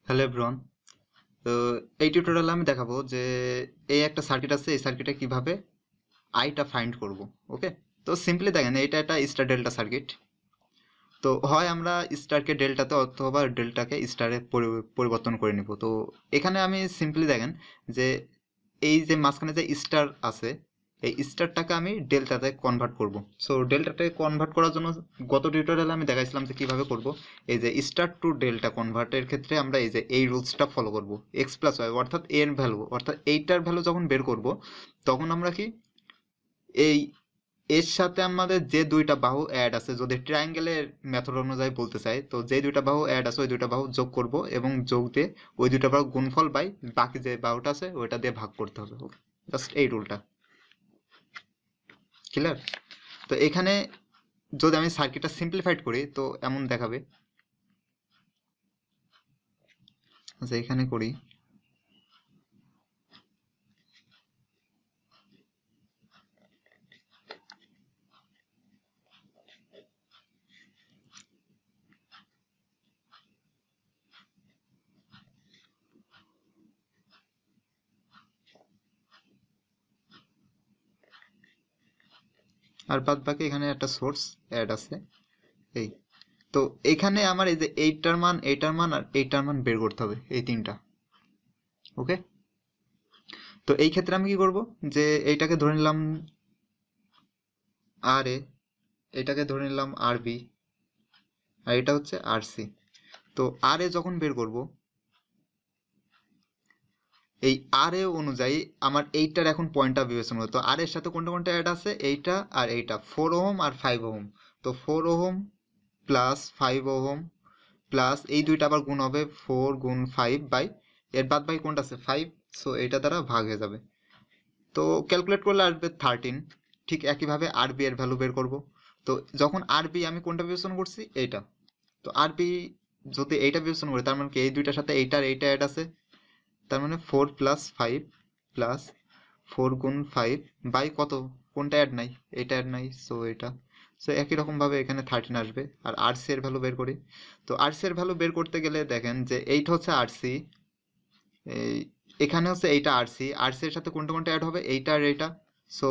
Hello everyone. তো এই টিউটোরিয়ালে আমি দেখাবো যে এই একটা সার্কিট আছে, এই সার্কিটে কিভাবে আইটা ফাইন্ড করব। ওকে, তো সিম্পলি দেখেন এটা একটা স্টার ডেল্টা সার্কিট। তো হয় আমরা স্টারকে ডেল্টাতে অথবা ডেল্টাকে স্টারে পরিবর্তন করে নিব। তো এখানে আমি সিম্পলি দেখেন যে এই যে মাঝখানে যে স্টার আছে, এই স্টারটাকে আমি ডেল্টাতে কনভার্ট করব। সো ডেল্টাতে কনভার্ট করার জন্য গত টিউটোরিয়ালে আমি দেখাইছিলাম যে কিভাবে করব। এই যে স্টার টু ডেল্টা কনভার্টের ক্ষেত্রে আমরা এই যে এই রুলসটা ফলো করব, এক্স প্লাস ওয়াই অর্থাৎ এর ভ্যালু অর্থাৎ এইটার ভ্যালু যখন বের করব তখন আমরা কি এই এর সাথে আমাদের যে দুইটা বাহু অ্যাড আছে, যদি ট্রায়াঙ্গেলের মেথড অনুযায়ী বলতে চাই, তো যে দুইটা বাহু অ্যাড আছে ওই দুইটা বাহু যোগ করব এবং যোগ দিয়ে ওই দুইটা বাহু গুণফল বাই বাকি যে বাহুটা আছে ওইটা দিয়ে ভাগ করতে হবে। জাস্ট এই রুলটা ক্লিয়ার। তো এখানে যদি আমি সার্কিটটা সিম্পলিফাইড করি তো এমন দেখাবে। আচ্ছা এখানে করি, আর বাদ বাকি এখানে একটা সোর্স অ্যাড আছে এই। তো এখানে আমার এই যে এইটার মান, এইটার মান আর এইটার মান বের করতে হবে, এই তিনটা। ওকে, তো এই ক্ষেত্রে আমি কি করব, যে এইটাকে ধরে নিলাম আর এ, এটাকে ধরে নিলাম আর বি, আর এটা হচ্ছে আর সি। তো আর এ যখন বের করব, এই আর এ অনুযায়ী আমার এইটার এখন পয়েন্টটা বিবেচনা হবে। তো আর এর সাথে কোনটা কোনটা অ্যাড আছে, এইটা আর এইটা, 4 ওহম আর 5 ওহম। তো 4 ওহম প্লাস 5 ওহম প্লাস এই দুইটা আবার গুণ হবে 4 গুণ 5 বাই এর বাদ বাই কোনটা আছে 5। সো এটা দ্বারা ভাগ হয়ে যাবে। তো ক্যালকুলেট করলে আসবে 13। ঠিক একইভাবে আর বি এর ভ্যালু বের করব। তো যখন আর বি আমি কোনটা বিবেচনা করছি, এইটা। তো আর বি যদি এইটা বিবেচনা করি তার মানে কি এই দুইটার সাথে এইটা আর এইটা অ্যাড আছে, তার মানে 4 + 5 প্লাস 4 গুণ 5 বাই কত, কোনটা অ্যাড নাই, এটা অ্যাড নাই, সো এটা। সো একই রকম ভাবে এখানে 13 আসবে। আর আরসি এর ভ্যালু বের করি। তো আরসি এর ভ্যালু বের করতে গেলে দেখেন যে এইটা হচ্ছে আরসি, এই এখানে হচ্ছে এইটা আরসি, আরসি এর সাথে কোনটা কোনটা অ্যাড হবে, এইটা আর এইটা। সো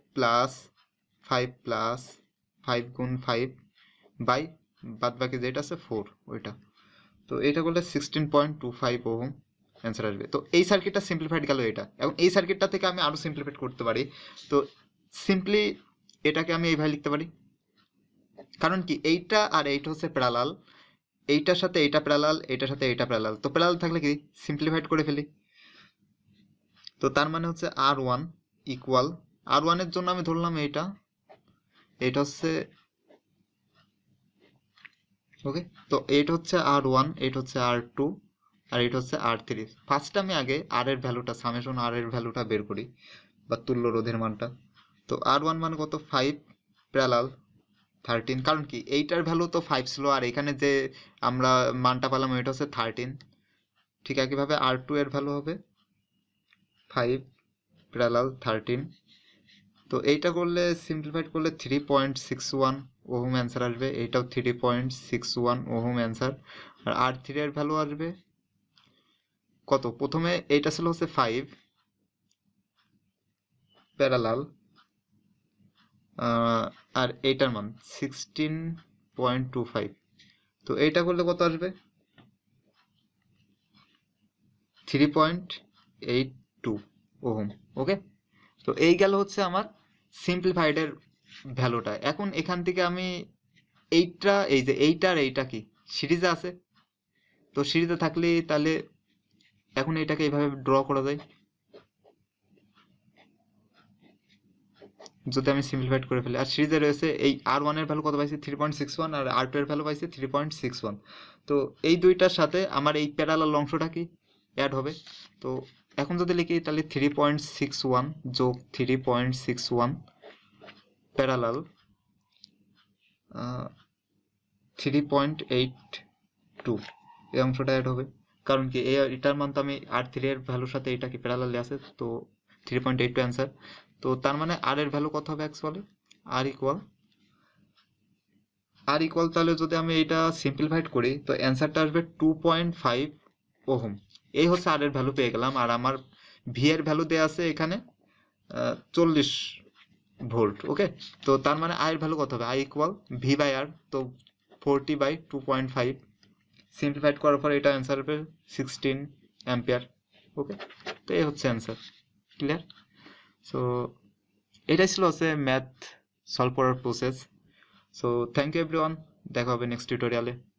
5 + 5 + 5 বাই বাদ বাকি যেটা আছে 4 ওইটা। তো এটা করলে 16.25 ওহম অ্যান্সার আসবে। তো এই সার্কিটটা সিম্পলিফাইড গেল এটা। এবং এই সার্কিটটা থেকে আমি আরো সিম্পলিফাইড করতে পারি। তো সিম্পলি এটাকে আমি এইভাবে লিখতে পারি, কারণ কি এইটা আর এইটা হচ্ছে প্যারালাল, এইটার সাথে এইটা প্যারালাল, এইটার সাথে এইটা প্যারালাল। তো প্যারালাল থাকলে কি সিম্পলিফাইড করে ফেলি। তো তার মানে হচ্ছে R1 ইকুয়াল, R1 এর জন্য আমি ধরলাম এইটা, এটা হচ্ছে ওকে। তো এইটা হচ্ছে R1, এটা হচ্ছে R2 আর এটা হচ্ছে R3। ফার্স্ট আমি আগে আর এর ভ্যালুটা, সামেশন আর এর ভ্যালুটা বের করি বা তুল্য রোধের মানটা। তো R1 মানে কত, 5 প্যারালাল 13, কারণ কি এইটার ভ্যালু তো 5 ছিল আর এখানে যে আমরা মানটা পেলাম এটা হচ্ছে 13। ঠিক একইভাবে R2 এর ভ্যালু হবে 5 প্যারালাল 13। তো এইটা করলে সিম্পলিফাইড করলে 3.61 ওহম অ্যান্সার আসবে। এইটাও 3.61 ওহম অ্যান্সার। আর R3 এর ভ্যালু আসবে কত, প্রথমে এইটা ছিল হচ্ছে 5 প্যারালাল আর এইটার মান 16.25। তো এইটা করলে কত আসবে, 3.82 ওহম। ওকে, তো এই গেল হচ্ছে আমার সিম্পলিফাইডের ভ্যালুটা। এখন এখান থেকে আমি এইটা, এই যে এইটা আর এইটা কি সিরিজে আছে, তো সিরিজে থাকলে তাহলে এখন এটাকে এইভাবে ড্র করা যায়। যদি আমি সিম্পলিফাইড করে ফেলি, আর সিরিজে রয়েছে এই R1 এর ভ্যালু কত পাইছি 3.61 আর R2 এর ভ্যালু পাইছি 3.61। তো এই দুইটার সাথে আমার এই প্যারালাল অংশটা কি অ্যাড হবে। তো এখন যদি লিখি তাহলে 3.61 যোগ 3.61 প্যারালাল 3.82, এই অংশটা অ্যাড হবে। কারণ কি এটার মান তো আমি R3 এর ভ্যালুর সাথে এটা কি প্যারালালে আছে, তো 3.82 অ্যান্সার। তো তার মানে আর এর ভ্যালু কত হবে অ্যাকচুয়ালি, আর ইকুয়াল, তাহলে যদি আমি এটা সিম্পলিফাইড করি তো অ্যান্সারটা আসবে 2.5 ওহম। এই হচ্ছে আর এর ভ্যালু পেয়ে গেলাম, আর আমার ভি এর ভ্যালু দেওয়া আছে এখানে 40 ভোল্ট। ওকে, তো তার মানে আই এর ভ্যালু কত হবে? I equal V by R, তো 40/2.5, সিম্পলিফাইড করার পর এটা অ্যান্সার হবে 16 অ্যাম্পিয়ার। ওকে, তো এই হচ্ছে অ্যান্সার। ক্লিয়ার? সো এটাই ছিল হচ্ছে ম্যাথ সলভ করার process. So thank you everyone, দেখা হবে নেক্সট টিউটোরিয়ালে।